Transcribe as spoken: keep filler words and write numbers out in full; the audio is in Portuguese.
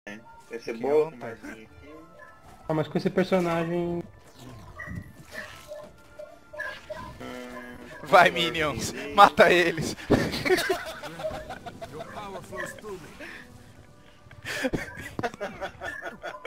Vai ser Que boa ontem. com Marcinho aqui. Ah, mas com esse personagem... Hum, Vai, Lord Minions! Melee. Mata eles! Your power flows through me.